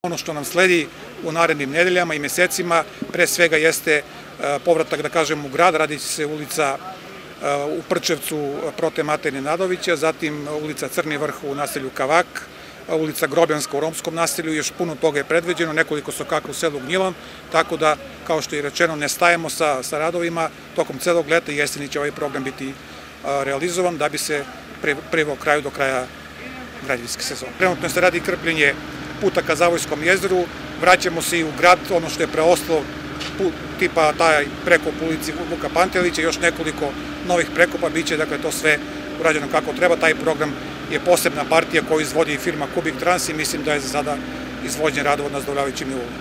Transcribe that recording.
Ono što nam sledi u narednim nedeljama i mesecima, pre svega jeste povratak, da kažem, u grad. Radi se ulica u Prčevcu Prote Mate Nenadovića, zatim ulica Crni Vrh u naselju Kavak, ulica Grobjanska u romskom naselju, još puno toga je predviđeno, nekoliko sokaka u selu Gnjilan, tako da, kao što je rečeno, ne stajemo sa radovima, tokom celog leta i jeseni će ovaj program biti realizovan da bi se priveo kraju do kraja građevinske sezone. Trenutno se radi krpljenje puta ka Zavojskom jezeru, vraćamo se i u grad, ono što je preostalo, tipa taj prekop ulici Vuka Pantelića, još nekoliko novih prekopa, bit će dakle to sve urađeno kako treba. Taj program je posebna partija koju izvodi firma Kubik Trans i mislim da je za sada izvođenje radova na zadovoljavajućem nivou.